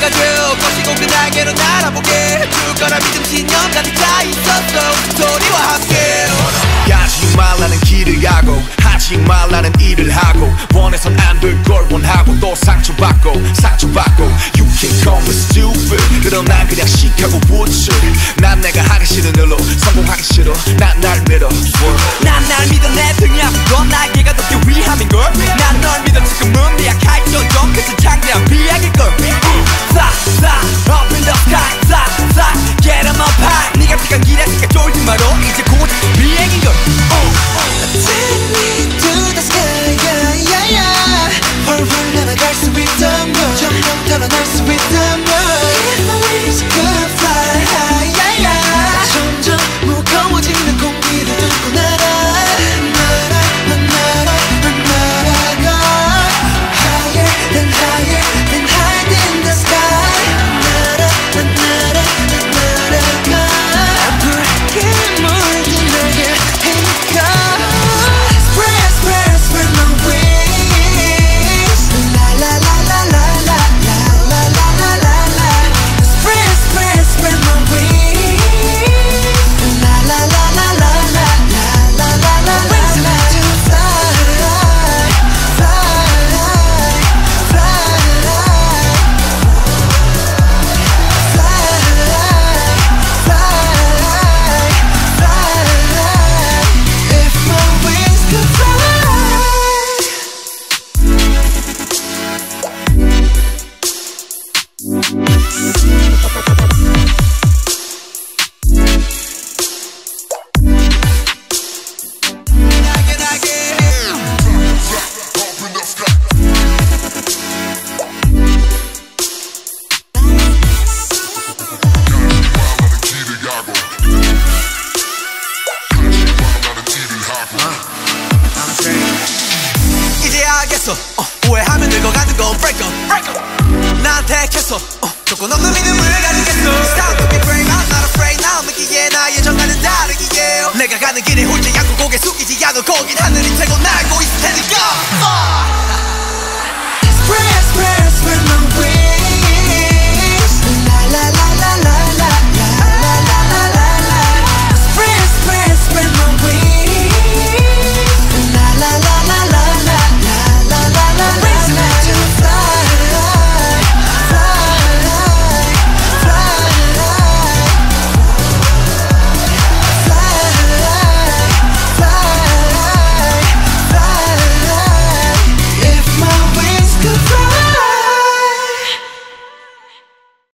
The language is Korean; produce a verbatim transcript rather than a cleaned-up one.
가져 거시고 그 날개로 날아보게 줄 거라 믿음 신념 가득 차 있었어 소리와 함께 가지 말라는 길을 가고 하지 말라는 일을 하고 원해선 안 될 걸 원하고 또 상처받고 상처받고 You can call me stupid 그럼 난 그냥 시카고 부츠 난 내가 하기 싫은 일로 성공하기 싫어 난 날 믿어 난 날 믿어 내 등이 아픈 건 날개가 더 위함인걸 난 널 믿어 지금은 미약할지언정 그저 창대한 비약일걸 Fly fly up in the sky fly fly get 'em up high 네가 택한 길에 니가 쫄지 마로 이제 고작 비행인걸 Take me to the sky yeah yeah yeah 훨훨 날아갈 수 있다면 점점 달아날 수 있다면 If my wings could fly high yeah yeah 점점 무거워지는 공기를 뚫고 날아 날아 난 날아 난 날아가 Higher than higher than higher than the sky 날아 난 날아 난 날아가 아프게 물든 날개 테니까 Spread spread spread my wings La la la la la la la la la la la la Spread spread spread my wings La la la la la la la la la la la la to fly fly fly fly fly If my wings could fly 날개 날개 이제 알겠어 어, 오해하면 늙어가는 건 break up, break up. 난 택했어 어, 조건 없는 믿음을 가지겠어 It's time to be brave, I'm not afraid now 믿기에 나의 정가는 다르기에 내가 가는 길에 홀지 않고 고개 숙이지 않을 거긴 하늘이 최고 날고 있을 테니까